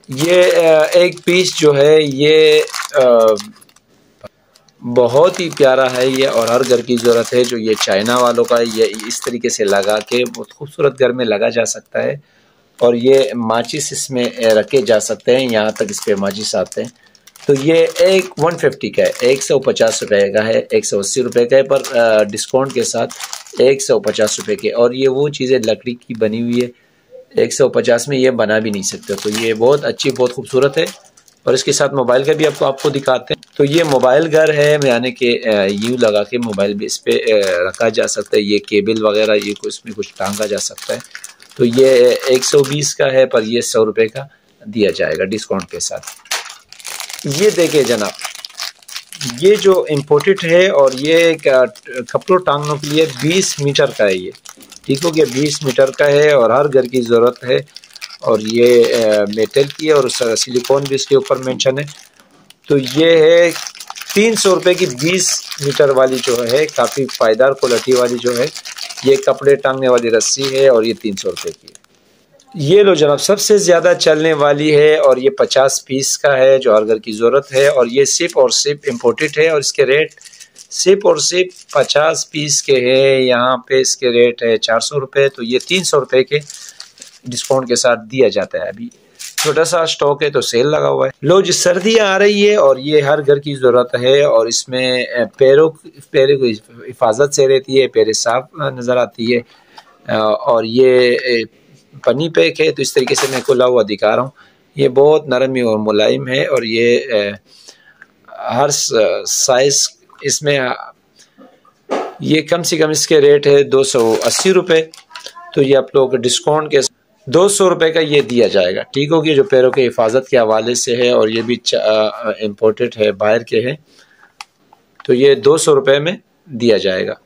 یہ ایک پیس جو ہے یہ بہت ہی پیارا ہے یہ، اور ہر گھر کی ضرورت ہے. جو یہ چائنا والوں کا یہ اس طریقے سے لگا کے بہت خوبصورت گھر میں لگا جا سکتا ہے، اور یہ ماچس اس میں رکھے جا سکتے ہیں، یہاں تک اس پہ ماچس آتے ہیں. تو یہ ایک 150 کا ہے، 150 روپے کا ہے، 180 روپے کا ہے، پر ڈسکاؤنٹ کے ساتھ 150 روپے کے. اور یہ وہ چیزیں لکڑی کی بنی ہوئی ہے، 150 میں یہ بنا بھی نہیں سکتے. تو یہ بہت اچھی، بہت خوبصورت ہے. اور اس کے ساتھ موبائل کا بھی آپ کو دکھاتے ہیں. تو یہ موبائل گھر ہے، یعنی کہ یوں لگا کے موبائل بھی اس پہ رکھا جا سکتا ہے. یہ کیبل وغیرہ یہ اس میں کچھ ٹانگا جا سکتا ہے. تو یہ 120 کا ہے، پر یہ 100 روپے کا دیا جائے گا ڈسکاؤنٹ کے ساتھ. یہ دیکھیں جناب، یہ جو امپورٹڈ ہے، اور یہ کپڑوں ٹانگنے کے لیے 20 میٹر کا ہے. یہ ٹھیک ہو گیا، 20 میٹر کا ہے، اور ہر گھر کی ضرورت ہے. اور یہ میٹل کی ہے، اور سلیکون بھی اس کے اوپر مینشن ہے. تو یہ ہے 300 روپے کی 20 میٹر والی جو ہے، کافی پائیدار کوالٹی والی جو ہے. یہ کپڑے ٹانگنے والی رسی ہے، اور یہ 300 روپے کی ہے. یہ لو جناب، سب سے زیادہ چلنے والی ہے، اور یہ 50 پیس کا ہے جو ہر گھر کی ضرورت ہے. اور یہ صرف اور صرف امپورٹڈ ہے، اور اس کے ریٹ صرف اور صرف 50 پیس کے ہے. یہاں پہ اس کے ریٹ ہے 400 روپے. تو یہ 300 روپے کے ڈسکاؤنٹ کے ساتھ دیا جاتا ہے. ابھی چھوٹا سا سٹاک ہے تو سیل لگا ہوا ہے. لو جی، سردی آ رہی ہے، اور یہ ہر گھر کی ضرورت ہے. اور اس میں پیروں کی حفاظت سے رہتی ہے، پیریں صاف نظر آتی ہے. اور یہ پنی پیک ہے، تو اس طریقے سے میں کھلا ہوا دکھا رہا ہوں. یہ بہت نرم اور ملائم ہے، اور یہ ہر سائز اس میں یہ کم سے کم اس کے ریٹ ہے 280 روپے. تو یہ آپ لوگ ڈسکاؤنٹ کے 200 روپے کا یہ دیا جائے گا. ٹھیک ہوگی، جو پیروں کے حفاظت کے حوالے سے ہے، اور یہ بھی امپورٹڈ ہے، باہر کے ہے. تو یہ 200 روپے میں دیا جائے گا.